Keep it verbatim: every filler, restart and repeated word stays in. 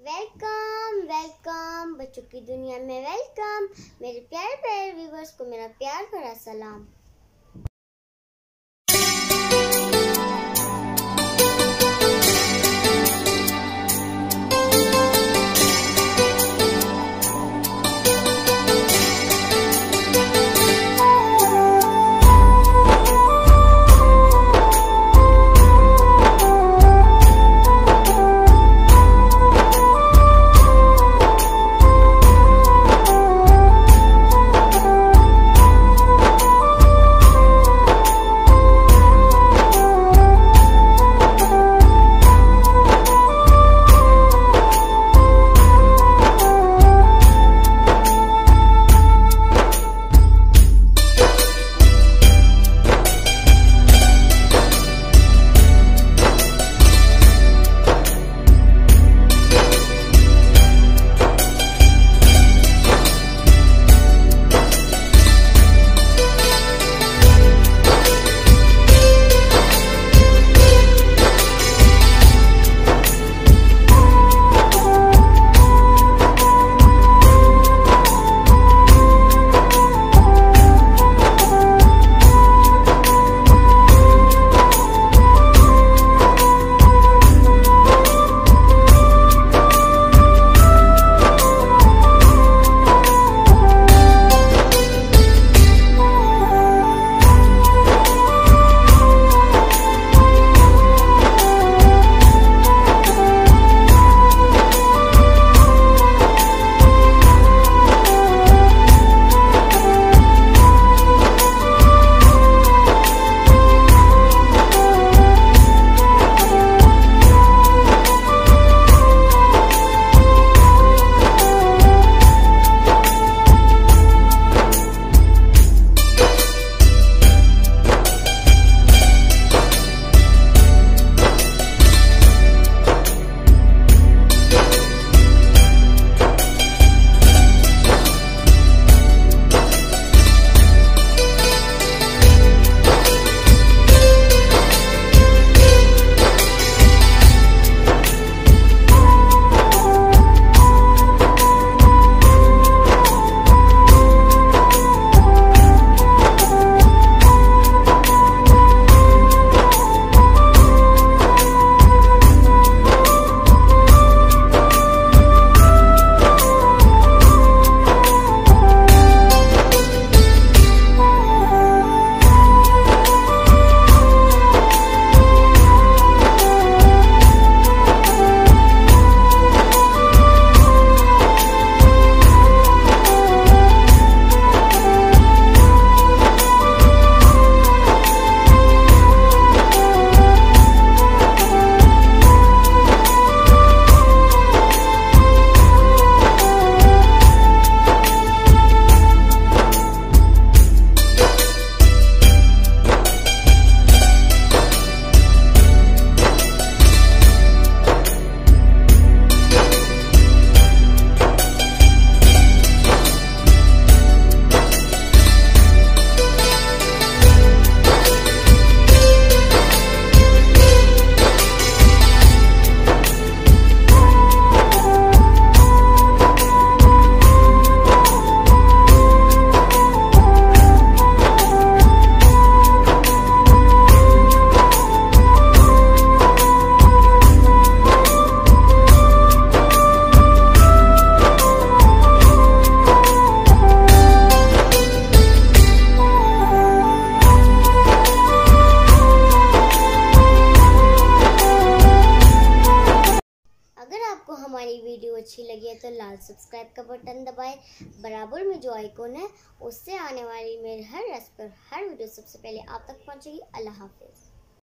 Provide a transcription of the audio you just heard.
Welcome welcome बच्चों की दुनिया में वेलकम। मेरे प्यारे प्यारे व्यूअर्स को मेरा प्यार भरा सलाम। आपको हमारी वीडियो अच्छी लगी है तो लाल सब्सक्राइब का बटन दबाएं। बराबर में जो आइकॉन है उससे आने वाली मेरे हर रेसिपी हर वीडियो सबसे पहले आप तक पहुंचेगी। अल्लाह हाफिज।